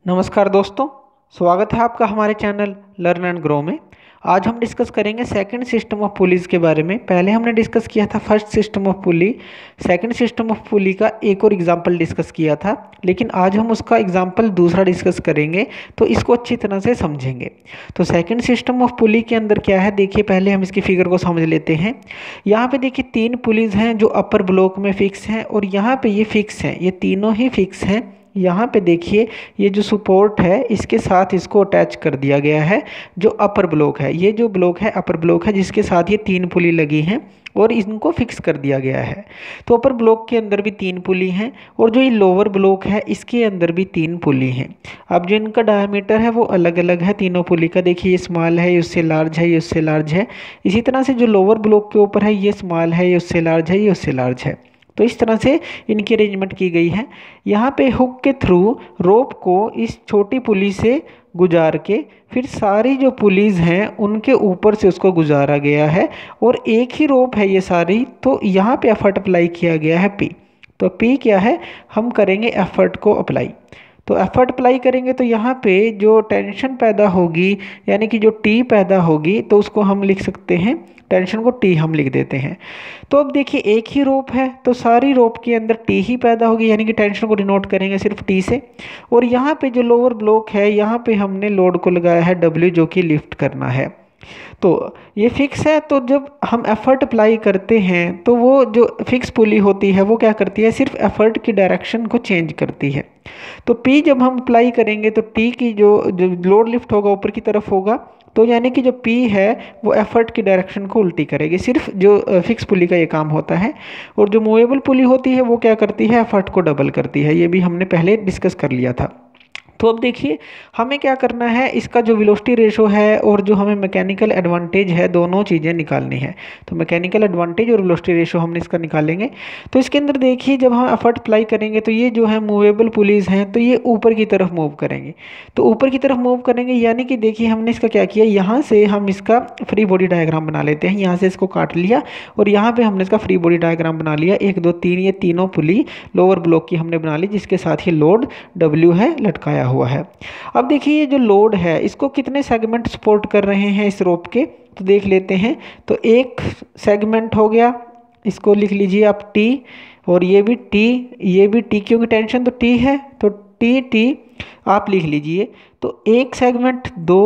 नमस्कार दोस्तों, स्वागत है आपका हमारे चैनल लर्न एंड ग्रो में। आज हम डिस्कस करेंगे सेकंड सिस्टम ऑफ पुलीज के बारे में। पहले हमने डिस्कस किया था first system of pulley. Second system of pulley का एक और एग्जांपल डिस्कस किया था, लेकिन आज हम उसका एग्जांपल दूसरा डिस्कस करेंगे, तो इसको अच्छी तरह से समझेंगे। तो सेकंड सिस्टम ऑफ पुली के अंदर क्या है, देखिए पहले हम इसकी फिगर को समझ लेते हैं। यहाँ पे देखिए 3 पुलीज हैं जो अपर ब्लॉक में फिक्स हैं, और यहाँ पे ये फिक्स हैं, ये तीनों ही फिक्स हैं। यहाँ पे देखिए ये जो सपोर्ट है इसके साथ इसको अटैच कर दिया गया है, जो अपर ब्लॉक है। ये जो ब्लॉक है अपर ब्लॉक है, जिसके साथ ये 3 पुली लगी हैं और इनको फिक्स कर दिया गया है। तो अपर ब्लॉक के अंदर भी 3 पुली हैं, और जो ये लोअर ब्लॉक है इसके अंदर भी 3 पुली हैं। अब जो इनका डायमीटर है वो अलग अलग है तीनों पुली का। देखिए ये स्मॉल है, ये उससे लार्ज है, ये उससे लार्ज है। इसी तरह से जो लोअर ब्लॉक के ऊपर है ये स्मॉल है, ये उससे लार्ज है, ये उससे लार्ज है। तो इस तरह से इनकी अरेंजमेंट की गई है। यहाँ पे हुक के थ्रू रोप को इस छोटी पुली से गुजार के फिर सारी जो पुलीज़ हैं उनके ऊपर से उसको गुजारा गया है, और एक ही रोप है ये सारी। तो यहाँ पे एफर्ट अप्लाई किया गया है पी। तो पी क्या है, हम करेंगे एफर्ट को अप्लाई। तो एफर्ट अप्लाई करेंगे तो यहाँ पे जो टेंशन पैदा होगी, यानी कि जो टी पैदा होगी, तो उसको हम लिख सकते हैं, टेंशन को टी हम लिख देते हैं। तो अब देखिए एक ही रोप है तो सारी रोप के अंदर टी ही पैदा होगी, यानी कि टेंशन को डिनोट करेंगे सिर्फ टी से। और यहाँ पे जो लोअर ब्लॉक है यहाँ पे हमने लोड को लगाया है डब्ल्यू, जो कि लिफ्ट करना है। तो ये फिक्स है, तो जब हम एफर्ट अप्लाई करते हैं तो वो जो फिक्स पुली होती है वो क्या करती है, सिर्फ एफर्ट की डायरेक्शन को चेंज करती है। तो पी जब हम अप्लाई करेंगे तो टी की जो लोड लिफ्ट होगा ऊपर की तरफ होगा, तो यानी कि जो पी है वो एफर्ट की डायरेक्शन को उल्टी करेगी। सिर्फ जो फिक्स पुली का ये काम होता है। और जो मूवेबल पुली होती है वो क्या करती है, एफर्ट को डबल करती है। ये भी हमने पहले डिस्कस कर लिया था। तो अब देखिए हमें क्या करना है, इसका जो वेलोसिटी रेशो है और जो हमें मैकेनिकल एडवांटेज है, दोनों चीज़ें निकालनी है। तो मैकेनिकल एडवांटेज और वेलोसिटी रेशो हमने इसका निकालेंगे। तो इसके अंदर देखिए जब हम एफर्ट अप्लाई करेंगे तो ये जो है मूवेबल पुलीज़ हैं, तो ये ऊपर की तरफ मूव करेंगे। तो ऊपर की तरफ मूव करेंगे, यानी कि देखिए हमने इसका क्या किया, यहाँ से हम इसका फ्री बॉडी डायग्राम बना लेते हैं। यहाँ से इसको काट लिया और यहाँ पर हमने इसका फ्री बॉडी डायग्राम बना लिया। 1 2 3 ये तीनों पुली लोअर ब्लॉक की हमने बना ली, जिसके साथ ही लोड डब्ल्यू है लटकाया हुआ है। अब देखिए ये जो लोड है इसको कितने सेगमेंट सपोर्ट कर रहे हैं इस रोप के, तो देख लेते हैं। तो एक सेगमेंट हो गया, इसको लिख लीजिए आप टी, और ये भी टी, ये भी टी, क्योंकि टेंशन तो टी है, तो टी टी आप लिख लीजिए। तो एक सेगमेंट, 2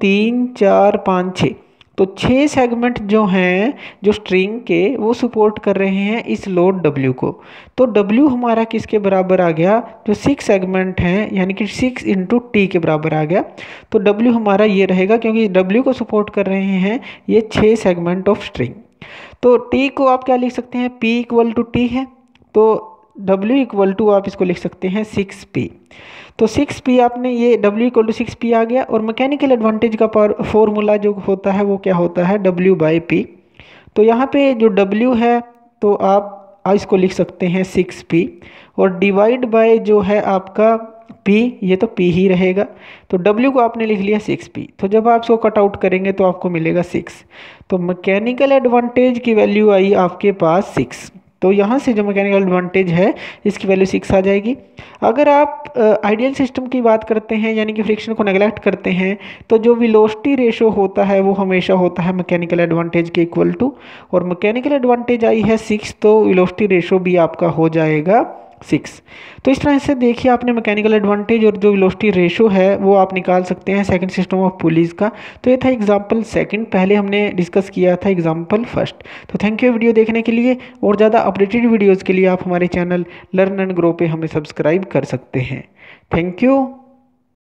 3 4 5 6, तो 6 सेगमेंट जो हैं जो स्ट्रिंग के वो सपोर्ट कर रहे हैं इस लोड W को। तो W हमारा किसके बराबर आ गया, जो 6 सेगमेंट हैं, यानी कि 6 × T के बराबर आ गया। तो W हमारा ये रहेगा, क्योंकि W को सपोर्ट कर रहे हैं ये 6 सेगमेंट ऑफ स्ट्रिंग। तो T को आप क्या लिख सकते हैं, P = T है, तो W = आप इसको लिख सकते हैं 6P। तो 6P आपने, ये W = 6P आ गया। और मैकेनिकल एडवांटेज का फॉर्मूला जो होता है वो क्या होता है, W/P। तो यहाँ पे जो W है तो आप इसको लिख सकते हैं 6P, और डिवाइड बाय जो है आपका P, ये तो P ही रहेगा। तो W को आपने लिख लिया 6P। तो जब आप इसको कट आउट करेंगे तो आपको मिलेगा 6। तो मैकेनिकल एडवांटेज की वैल्यू आई आपके पास 6। तो यहाँ से जो मैकेनिकल एडवांटेज है इसकी वैल्यू 6 आ जाएगी। अगर आप आइडियल सिस्टम की बात करते हैं, यानी कि फ्रिक्शन को नेगलेक्ट करते हैं, तो जो वेलोसिटी रेशो होता है वो हमेशा होता है मैकेनिकल एडवांटेज के इक्वल टू। और मैकेनिकल एडवांटेज आई है 6, तो वेलोसिटी रेशो भी आपका हो जाएगा 6। तो इस तरह से देखिए आपने मैकेनिकल एडवांटेज और जो वेलोसिटी रेशो है वो आप निकाल सकते हैं सेकंड सिस्टम ऑफ पुलीज का। तो ये था एग्जांपल सेकंड, पहले हमने डिस्कस किया था एग्जांपल फर्स्ट। तो थैंक यू वीडियो देखने के लिए, और ज़्यादा अपडेटेड वीडियोज़ के लिए आप हमारे चैनल लर्न एंड ग्रो पे हमें सब्सक्राइब कर सकते हैं। Thank you.